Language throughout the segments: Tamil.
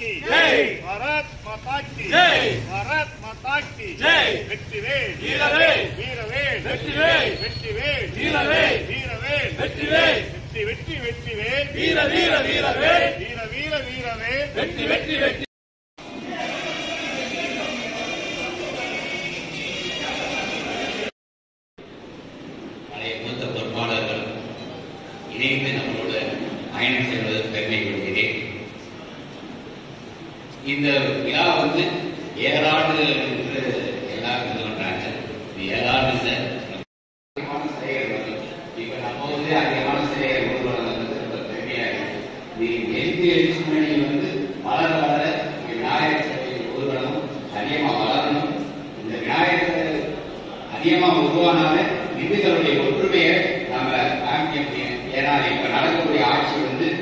की जय, भारत माता की जय, भारत माता की जय। வெற்றிவேல் வீரவேல் வீரவேல் வெற்றிவேல் வெற்றிவேல் வீரவேல் வீரவேல் வெற்றிவேல் வெற்றி வெற்றி வெற்றிவேல் வீர வீர வீரவேல் வீர வீர வீரவேல் வெற்றி வெற்றி வெற்றி. மூத்த பொறுப்பாளர்கள் இணைந்து நம்மளோட பயணம் செய்வது பெருமை கொள்கிறேன். இந்த விழா ஏழாண்டு என்று எல்லாரும் இது பண்றாங்க. ஏழாண்டு சார் இப்ப நம்ம அதிகமான சிலைகள் கொண்டு பெருமையா எழுச்சி மணி வளர வளர விநாயகர் சிலை ஊர்வலம் அதிகமா வளரணும். இந்த விநாயகர் அதிகமா உருவானால இந்துக்களுடைய ஒற்றுமையை நாம காமிக்க முடியும். ஏன்னா இப்ப நடக்கக்கூடிய ஆட்சி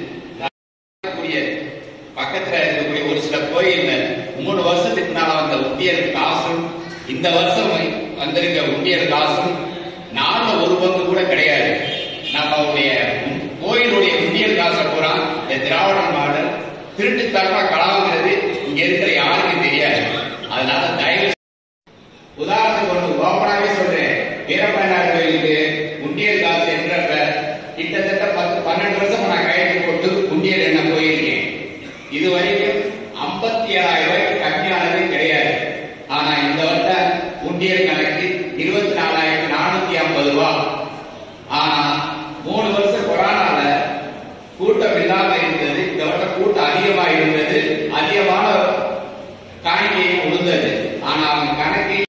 பக்கத்துல இருக்கக்கூடிய ஒரு சில கோயில்ல 3 வருஷத்துக்கு முன்னால வந்த உண்டியல் காசும் இந்த வருஷம் வந்திருக்க உண்டியல் காசும் 1/4 கூட கிடையாது. நம்மளுடைய கோயிலுடைய உண்டியல் காசை பூரா இந்த திராவிட மாடல் திருட்டுத்தனமா கலாங்கிறது இங்க இருக்கிற யாருக்கும் தெரியாது. அதனால தயவு உதாரணத்துக்கு ஒன்று ஓப்பனாவே சொல்றேன். வீரப்பனார் கோயிலுக்கு உண்டியல் காசு என்றப்ப கிட்டத்தட்ட 10-12 வருஷம் நான் கையெழுத்து போட்டு உண்டியல் என்ன போயிருக்கேன். இதுவரைக்கும் 57,000 ரூபாய்க்கு கம்மியானது கிடையாது. ஆனா இந்த வருஷம் உண்டியல் கணக்கு 24,450 ரூபாய். ஆனா 3 வருஷம் கொரோனால கூட்டம் இல்லாம இருந்தது. இந்த வருஷம் கூட்டம் அதிகமா இருந்தது.